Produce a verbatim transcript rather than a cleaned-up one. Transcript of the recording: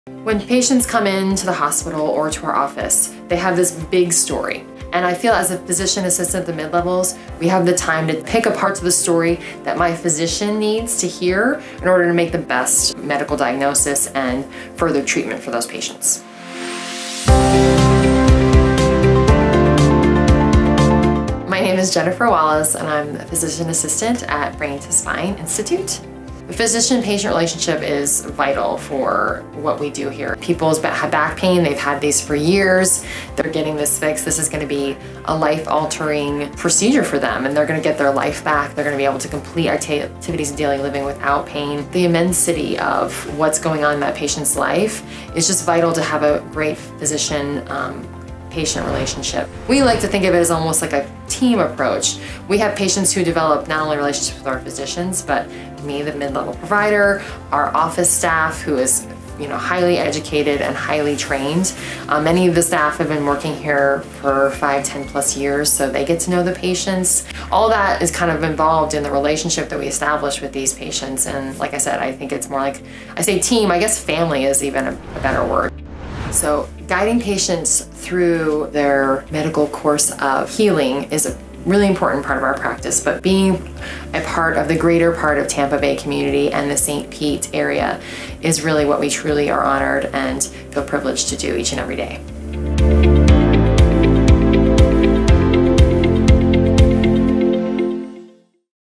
When patients come into the hospital or to our office, they have this big story. And I feel as a physician assistant at the mid-levels, we have the time to pick apart the story that my physician needs to hear in order to make the best medical diagnosis and further treatment for those patients. My name is Jenn Wallace, and I'm a physician assistant at Brain to Spine Institute. The physician-patient relationship is vital for what we do here. People have back pain, they've had these for years, they're getting this fixed. This is going to be a life-altering procedure for them, and they're going to get their life back. They're going to be able to complete activities of daily living without pain. The immensity of what's going on in that patient's life is just vital to have a great physician um, patient relationship. We like to think of it as almost like a team approach. We have patients who develop not only relationships with our physicians, but me, the mid-level provider, our office staff, who is you know, highly educated and highly trained. Uh, many of the staff have been working here for five, ten plus years, so they get to know the patients. All that is kind of involved in the relationship that we establish with these patients. And like I said, I think it's more like, I say team, I guess family is even a, a better word. So guiding patients through their medical course of healing is a really important part of our practice, but being a part of the greater part of Tampa Bay community and the Saint Pete area is really what we truly are honored and feel privileged to do each and every day.